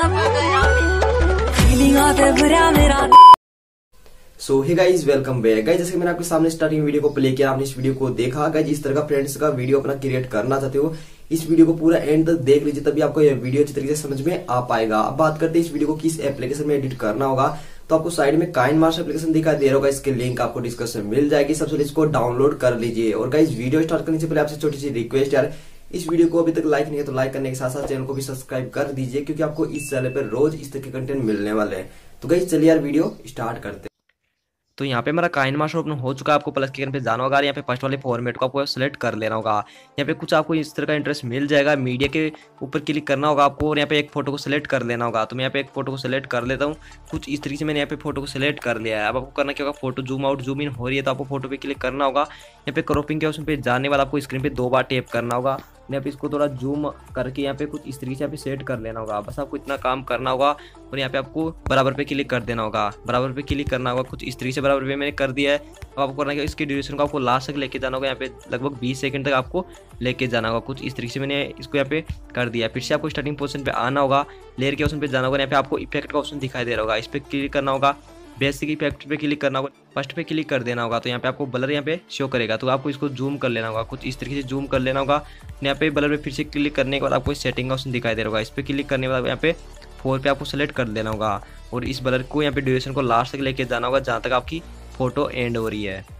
सो hey guys welcome back guys. जैसे मैंने आपके सामने स्टार्टिंग वीडियो को प्ले किया, आपने इस वीडियो को देखा गाइज। इस तरह का फ्रेंड्स का वीडियो अपना क्रिएट करना चाहते हो, इस वीडियो को पूरा एंड तक देख लीजिए, तभी आपको यह वीडियो अच्छी तरीके से समझ में आ पाएगा। अब बात करते हैं इस वीडियो को किस एप्लीकेशन में एडिट करना होगा। तो आपको साइड में काइनमास्टर एप्लीकेशन दिखाई दे रहा होगा, इसके लिंक आपको डिस्क्रिप्शन में मिल जाएगी। सबसे पहले इसको डाउनलोड कर लीजिए। और गाइज वीडियो स्टार्ट करने से पहले आपसे छोटी सी रिक्वेस्ट यार, इस वीडियो को अभी तक लाइक नहीं है तो लाइक करने के साथ साथ चैनल को भी सब्सक्राइब कर दीजिए, क्योंकि आपको इस चैनल पर रोज इस तरह के कंटेंट मिलने वाले हैं। तो गाइज चलिए यार वीडियो स्टार्ट करते हैं। तो यहाँ पे मेरा काइनमास्टर ओपन हो चुका है। आपको प्लस के आइकन पे जाना होगा, यहाँ पे फर्स्ट वाले फॉर्मेट को आपको सेलेक्ट कर लेना होगा। यहाँ पे कुछ आपको इस तरह का इंटरेस्ट मिल जाएगा, मीडिया के ऊपर क्लिक करना होगा आपको, और यहाँ पे एक फोटो को सिलेक्ट कर लेना होगा। तो मैं यहाँ पे एक फोटो को सिलेक्ट कर लेता हूँ। कुछ इस तरीके से मैंने यहाँ पे फोटो को सिलेक्ट कर लिया है। अब आपको करना क्या होगा, photo zoom out zoom in हो रही है तो आपको फोटो पे क्लिक करना होगा। यहाँ पे क्रॉपिंग के ऑप्शन पे जाने वाला आपको स्क्रीन पे 2 बार टैप करना होगा। यहाँ पे इसको थोड़ा जूम करके यहाँ पे कुछ इस तरीके से यहाँ पे सेट कर लेना होगा। बस आपको इतना काम करना होगा। और यहाँ पे आपको बराबर पे क्लिक कर देना होगा, बराबर पे क्लिक करना होगा। कुछ इस तरीके से बराबर पे मैंने कर दिया है। अब आपको करना है इसकी ड्यूरेशन को आपको लास्ट तक लेके जाना होगा। यहाँ पे लगभग 20 सेकंड तक आपको लेके जाना होगा। कुछ इस तरीके से मैंने इसको यहाँ पे कर दिया। फिर से आपको स्टार्टिंग पोजीशन पे आना होगा, लेयर के ऑप्शन पे जाना होगा। यहाँ पे आपको इफेक्ट का ऑप्शन दिखाई दे रहा होगा, इस पर क्लिक करना होगा। बेसिक इफेक्ट पे क्लिक करना होगा, फर्स्ट पे क्लिक कर देना होगा। तो यहाँ पे आपको ब्लर यहाँ पे शो करेगा, तो आपको इसको जूम कर लेना होगा। कुछ इस तरीके से जूम कर लेना होगा। यहाँ पे ब्लर पे फिर से क्लिक करने के बाद आपको सेटिंग का ऑप्शन दिखाई दे रहा होगा, इस पर क्लिक करने के बाद यहाँ पे 4 पे आपको सेलेक्ट कर देना होगा। और इस ब्लर को यहाँ पे ड्यूरेशन को लास्ट तक लेके जाना होगा, जहाँ तक आपकी फोटो एंड हो रही है।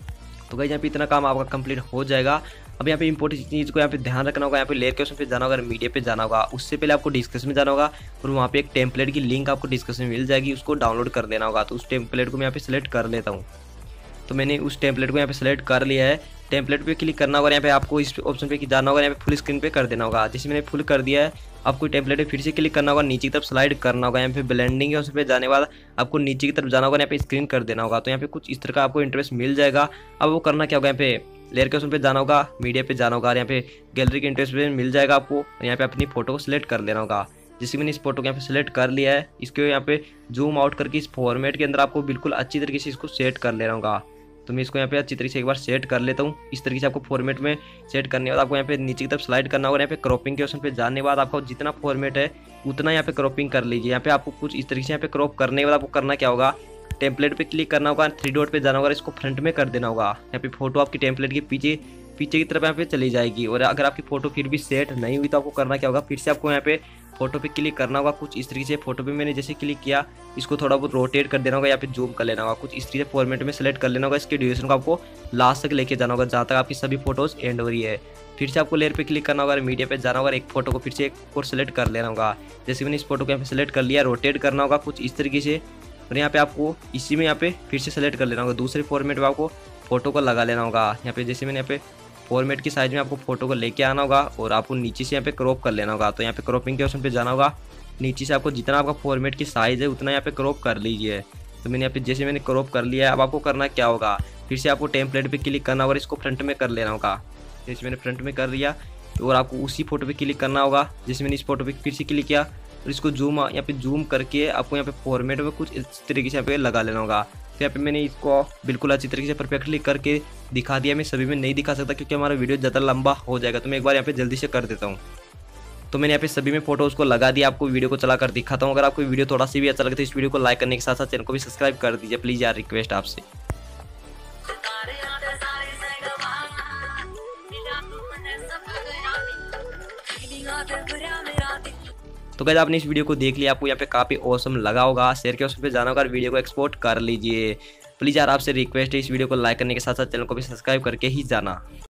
तो गाइस यहाँ पे इतना काम आपका कंप्लीट हो जाएगा। अब यहाँ पे इंपॉर्टेंट चीज़ को यहाँ पे ध्यान रखना होगा। यहाँ पे लेयर के ऑप्शन पे जाना होगा, मीडिया पे जाना होगा। उससे पहले आपको डिस्क्रिप्शन में जाना होगा, और वहाँ पे एक टेम्पलेट की लिंक आपको डिस्क्रिप्शन में मिल जाएगी, उसको डाउनलोड कर देना होगा। तो उस टेम्पलेट को मैं यहाँ पे सिलेक्ट कर लेता हूँ। तो मैंने उस टेम्पलेट को यहाँ पे सिलेक्ट कर लिया है। टेम्पलेट पे क्लिक करना होगा, यहाँ पे आपको इस ऑप्शन पे जाना होगा, यहाँ पे फुल स्क्रीन पे कर देना होगा। जैसे मैंने फुल कर दिया है, आपको टेम्पलेट पे फिर से क्लिक करना होगा, नीचे की तरफ स्लाइड करना होगा। यहाँ पे ब्लेंडिंग है, उस पर जाने के बाद आपको नीचे की तरफ जाना होगा, यहाँ पे स्क्रीन कर देना होगा। तो यहाँ पे कुछ इस तरह का आपको इंटरेस्ट मिल जाएगा। अब वो करना क्या होगा, यहाँ पे लेयर के ऑप्शन पे जाना होगा, मीडिया पे जाना होगा, यहाँ पे गैलरी के इंटरेस्ट पे मिल जाएगा आपको। यहाँ पे अपनी फोटो को सिलेक्ट कर लेना होगा। जिससे मैंने इस फोटो को यहाँ पे सिलेक्ट कर लिया है, इसके यहाँ पे जूम आउट करके इस फॉर्मेट के अंदर आपको बिल्कुल अच्छी तरीके से इसको सेट कर लेना होगा। तो मैं इसको यहाँ पे अच्छी तरीके से एक बार सेट कर लेता हूँ। इस तरीके से आपको फॉर्मेट में सेट करने के बाद आपको यहाँ पे नीचे की तरफ स्लाइड करना होगा। यहाँ पे क्रॉपिंग के ऑप्शन पे जाने के बाद आपको जितना फॉर्मेट है उतना यहाँ पे क्रॉपिंग कर लीजिए। यहाँ पे आपको कुछ इस तरीके से यहाँ पे क्रॉप करने के बाद आपको करना क्या होगा, टेम्पलेट पे क्लिक करना होगा, 3 डॉट पे जाना होगा, इसको फ्रंट में कर देना होगा। यहाँ पे फोटो आपकी टेम्पलेट के पीछे की तरफ यहाँ पे चली जाएगी। और अगर आपकी फोटो फिर भी सेट नहीं हुई तो आपको करना क्या होगा, फिर से आपको यहाँ पे फोटो पे क्लिक करना होगा। कुछ इस तरीके से फोटो पे मैंने जैसे क्लिक किया, इसको थोड़ा बहुत रोटेट कर देना होगा, यहाँ पे जूम कर लेना होगा। कुछ इस तरीके से फॉर्मेट में सेलेक्ट कर लेना होगा। इसके ड्यूरेशन को आपको लास्ट तक लेके जाना होगा, जहाँ तक आपकी सभी फोटोज एंड हो रही है। फिर से आपको लेयर पे क्लिक करना होगा, मीडिया पे जाना होगा, एक फोटो को फिर से एक और सेलेक्ट कर लेना होगा। जैसे मैंने इस फोटो को यहाँ पे सेलेक्ट कर लिया, रोटेट करना होगा कुछ इस तरीके से। और यहाँ पे आपको इसी में यहाँ पे फिर से सेलेक्ट कर लेना होगा, दूसरे फॉर्मेट में आपको फोटो को लगा लेना होगा। यहाँ पे जैसे मैंने यहाँ पे फॉर्मेट की साइज में आपको फोटो को लेके आना होगा, और आपको नीचे से यहाँ पे क्रॉप कर लेना होगा। तो यहाँ पे क्रॉपिंग के ऑप्शन पे जाना होगा, नीचे से आपको जितना आपका फॉर्मेट की साइज़ है उतना यहाँ पे क्रॉप कर लीजिए। तो मैंने यहाँ पे जैसे मैंने क्रॉप कर लिया है। अब आपको करना क्या होगा, फिर से आपको टेम्पलेट पे क्लिक करना होगा, इसको फ्रंट में कर लेना होगा। जैसे मैंने फ्रंट में कर लिया, और आपको उसी फोटो पे क्लिक करना होगा। जैसे मैंने इस फोटो पे फिर से क्लिक किया, और इसको जूम यहाँ पे जूम करके आपको यहाँ पे फॉर्मेट में कुछ इस तरीके से यहाँ पे लगा लेना होगा। तो यहाँ पे मैंने इसको बिल्कुल अच्छी तरीके से परफेक्टली करके दिखा दिया। मैं सभी में नहीं दिखा सकता क्योंकि हमारा वीडियो ज़्यादा लंबा हो जाएगा, तो मैं एक बार यहाँ पे जल्दी से कर देता हूँ। तो मैंने यहाँ पे सभी में फोटोज़ को लगा दिया, आपको वीडियो को चलाकर दिखाता हूँ। अगर आपको वीडियो थोड़ा सी भी अच्छा लगता है, इस वीडियो को लाइक करने के साथ साथ चैनल को भी सब्सक्राइब कर दीजिए प्लीज़ यार, रिक्वेस्ट आपसे। तो गाइस आपने इस वीडियो को देख लिया, आपको यहाँ पे काफ़ी ऑसम लगा होगा। शेयर के ऑप्शन पे जाना होगा और वीडियो को एक्सपोर्ट कर लीजिए प्लीज़ यार, आपसे रिक्वेस्ट है इस वीडियो को लाइक करने के साथ साथ चैनल को भी सब्सक्राइब करके ही जाना।